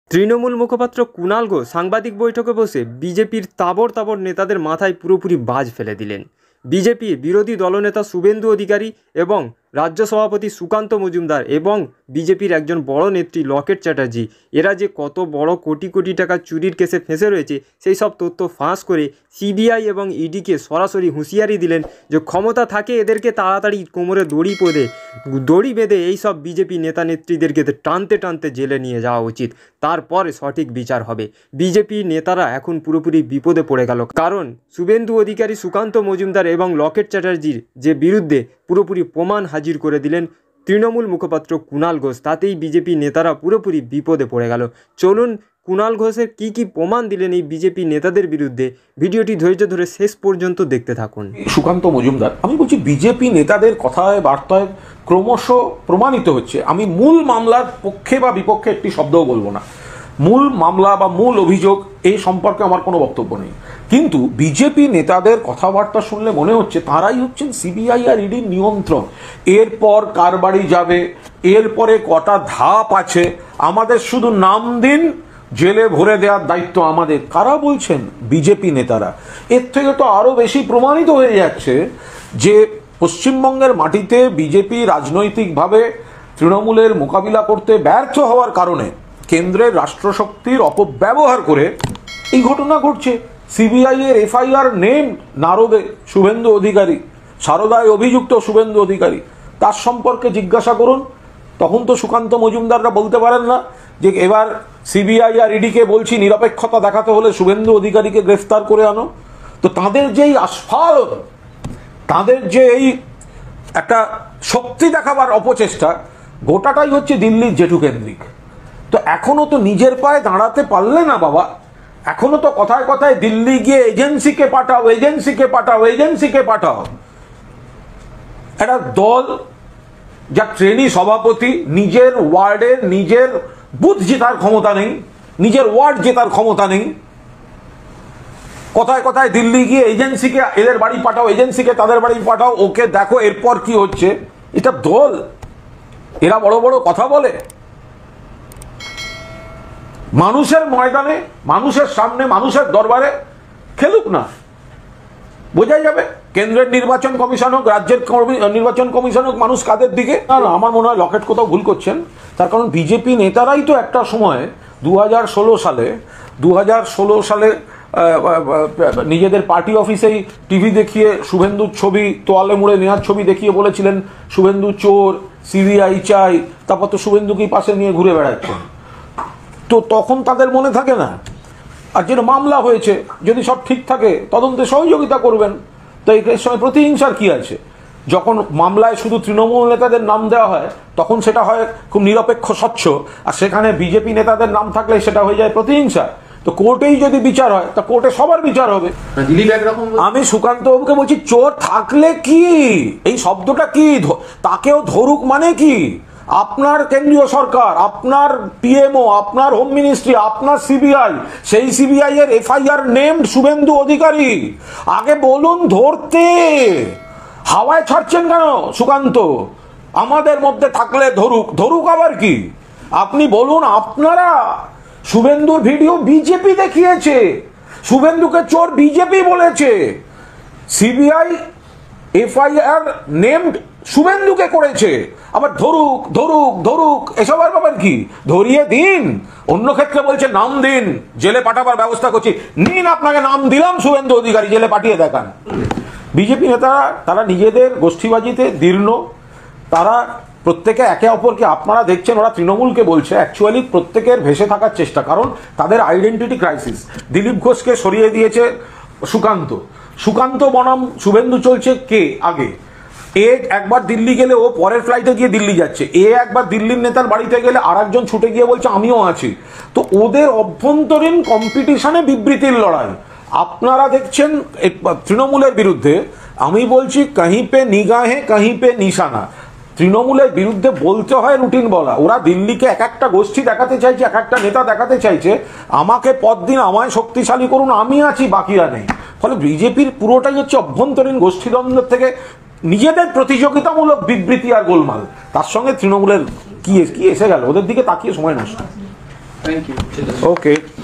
তৃণমূল মুখপাত্র কুণাল ঘোষ সাংবাদিক বৈঠকে বসে বিজেপির তাবড় তাবড় নেতাদের মাথায় পুরোপুরি বাজ ফেলে দিলেন। বিজেপির বিরোধী দলনেতা শুভেন্দু অধিকারী এবং রাজ্য সভাপতি সুকান্ত মজুমদার এবং বিজেপির একজন বড় নেত্রী লকেট চ্যাটার্জি এরা যে কত বড় কোটি কোটি টাকা চুরির কেসে ফেঁসে রয়েছে সেই সব তথ্য ফাঁস করে সিবিআই এবং ইডিকে সরাসরি হুঁশিয়ারি দিলেন যে ক্ষমতা থাকে এদেরকে তাড়াতাড়ি কোমরে দড়ি বেঁধে এই সব বিজেপি নেতা নেত্রীদেরকে টানতে টানতে জেলে নিয়ে যাওয়া উচিত, তারপরে সঠিক বিচার হবে। বিজেপি নেতারা এখন পুরোপুরি বিপদে পড়ে গেল, কারণ শুভেন্দু অধিকারী, সুকান্ত মজুমদার এবং লকেট চ্যাটার্জির যে বিরুদ্ধে পুরোপুরি প্রমাণ হাজির করে দিলেন তৃণমূল মুখপাত্র কুণাল ঘোষ, তাতেই বিজেপি নেতারা পুরোপুরি বিপদে পড়ে গেল। চলুন কুণাল ঘোষের কী প্রমাণ দিলেন এই বিজেপি নেতাদের বিরুদ্ধে, ভিডিওটি ধৈর্য ধরে শেষ পর্যন্ত দেখতে থাকুন। সুকান্ত মজুমদার, আমি বলছি বিজেপি নেতাদের কথায় বার্তায় ক্রমশ প্রমাণিত হচ্ছে। আমি মূল মামলার পক্ষে বা বিপক্ষে একটি শব্দও বলবো না। মূল মামলা বা মূল অভিযোগ এই সম্পর্কে আমার কোনো বক্তব্য নেই, কিন্তু বিজেপি নেতাদের কথাবার্তা শুনলে মনে হচ্ছে তারাই হচ্ছেন সিবিআই আর ইডির নিয়ন্ত্রণ। এরপর কার বাড়ি যাবে, এরপরে কটা ধাপ আছে, আমাদের শুধু নাম দিন, জেলে ভরে দেওয়ার দায়িত্ব আমাদের। কারা বলছেন? বিজেপি নেতারা। এর থেকে তো আরো বেশি প্রমাণিত হয়ে যাচ্ছে যে পশ্চিমবঙ্গের মাটিতে বিজেপি রাজনৈতিকভাবে তৃণমূলের মোকাবিলা করতে ব্যর্থ হওয়ার কারণে কেন্দ্রের রাষ্ট্রশক্তির অপব্যবহার করে এই ঘটনা ঘটছে। সিবিআই এর এফআইআর নেম নারদে শুভেন্দু অধিকারী, সারদায় অভিযুক্ত শুভেন্দু অধিকারী, তার সম্পর্কে জিজ্ঞাসা করুন। তখন তো সুকান্ত মজুমদাররা বলতে পারেন না যে এবার সিবিআই আর ইডিকে বলছি নিরপেক্ষতা দেখাতে হলে শুভেন্দু অধিকারীকে গ্রেফতার করে আনো। তো তাদের যেই আস্ফালন, তাদের যে এই একটা শক্তি দেখাবার অপচেষ্টা, গোটাটাই হচ্ছে দিল্লির জেঠু কেন্দ্রিক। তো এখনো তো নিজের পায়ে দাঁড়াতে পারলে না বাবা। এখনো তো কথায় কথায় দিল্লি গিয়ে এজেন্সিকে পাঠাও, এজেন্সিকে পাঠাও, এজেন্সিকে পাঠাও। একটা দল যা ট্রেনি সভাপতি, নিজের ওয়ার্ডের নিজের বুথ জেতার ক্ষমতা নেই, নিজের ওয়ার্ড জেতার ক্ষমতা নেই, কথায় কথায় দিল্লি গিয়ে এজেন্সিকে এদের বাড়ি পাঠাও, এজেন্সিকে তাদের বাড়ি পাঠাও, ওকে দেখো এরপর কি হচ্ছে। এটা দল, এরা বড় বড় কথা বলে। মানুষের ময়দানে, মানুষের সামনে, মানুষের দরবারে খেলুক না, বোঝাই যাবে। কেন্দ্রের নির্বাচন কমিশন হোক, রাজ্যের নির্বাচন কমিশন হোক, মানুষ কাদের দিকে। না, আমার মনে হয় লকেট কোথাও ভুল করছেন। তার কারণ বিজেপি নেতারাই তো একটা সময় 2016 সালে নিজেদের পার্টি অফিসেই টিভি দেখিয়ে শুভেন্দুর ছবি, তোয়ালে মুড়ে নেওয়ার ছবি দেখিয়ে বলেছিলেন শুভেন্দু চোর, সিবিআই চাই। তারপর তো শুভেন্দুকেই পাশে নিয়ে ঘুরে বেড়াচ্ছেন। তো তখন তাদের মনে থাকে না। আর যেটা মামলা হয়েছে, যদি সব ঠিক থাকে তদন্তে সহযোগিতা করবেন। তো এর সময় প্রতিহিংসার কি আছে? যখন মামলায় শুধু তৃণমূল নেতাদের নাম দেওয়া হয় তখন সেটা হয় খুব নিরপেক্ষ, স্বচ্ছ, আর সেখানে বিজেপি নেতাদের নাম থাকলে সেটা হয়ে যায় প্রতিহিংসা। তো কোর্টেই যদি বিচার হয় তা কোর্টে সবার বিচার হবে। আমি সুকান্ত বাবুকে বলছি, চোর থাকলে কি, এই শব্দটা কি, তাকেও ধরুক মানে কি? আপনার কেন্দ্রীয় সরকার, আপনার পিএমও, আপনার হোম মিনিস্ট্রি, আপনার সিবিআই, সেই সিবিআই এর এফআইআর নেমড শুভেন্দু অধিকারী। আগে বলুন ধরতে, হাওয়ায় ছাড়ছেন কেন সুকান্ত? আমাদের মধ্যে থাকলে ধরুক, ধরুক আবার কি? আপনি বলুন, আপনারা শুভেন্দুর ভিডিও বিজেপি দেখিয়েছে, শুভেন্দুকে চোর বিজেপি বলেছে, সিবিআই এফআইআর নেমড শুভেন্দুকে করেছে, আবার ধরুক ধরুক ধরুক, এসব আর ব্যাপার কি? ধরিয়ে দিন। অন্য ক্ষেত্রে বলছে নাম দিন, জেলে পাঠাবার ব্যবস্থা করছি, নিন আপনাকে নাম দিলাম শুভেন্দু অধিকারী, জেলে পাঠিয়ে দেখান। বিজেপি নেতারা তারা নিজেদের গোষ্ঠীবাজিতে দীর্ণ, তারা প্রত্যেকে একে অপরকে, আপনারা দেখছেন ওরা তৃণমূলকে বলছে, অ্যাকচুয়ালি প্রত্যেকের ভেসে থাকার চেষ্টা, কারণ তাদের আইডেন্টিটি ক্রাইসিস। দিলীপ ঘোষকে সরিয়ে দিয়েছে সুকান্ত, সুকান্ত বনাম শুভেন্দু চলছে কে আগে। এ একবার দিল্লি গেলে ও পরের ফ্লাইটে গিয়ে দিল্লি যাচ্ছে, এ একবার দিল্লির নেতার বাড়িতে গেলে আর একজন ছুটে গিয়ে বলছে আমিও আছি। তো ওদের অভ্যন্তরীণ কম্পিটিশনে বিবৃতির লড়াই আপনারা দেখছেন তৃণমূলের বিরুদ্ধে। আমি বলছি কাहीं पे নিগাহে কাहीं पे নিশানা। তৃণমূলের বিরুদ্ধে বলতে হয় রুটিন বলা। ওরা দিল্লিকে এক একটা গোষ্ঠী দেখাতে চাইছে, এক একটা নেতা দেখাতে চাইছে আমাকে পদ দিন, আমায় শক্তিশালী করুন, আমি আছি, বাকিরা নেই। ফলে বিজেপির পুরোটাই হচ্ছে অভ্যন্তরীণ গোষ্ঠীদ্বন্দ্বের থেকে নিজেদের প্রতিযোগিতামূলক বিবৃতি আর গোলমাল। তার সঙ্গে তৃণমূলের কি এসে গেল, ওদের দিকে তাকিয়ে সময় নষ্ট। Thank you. ওকে।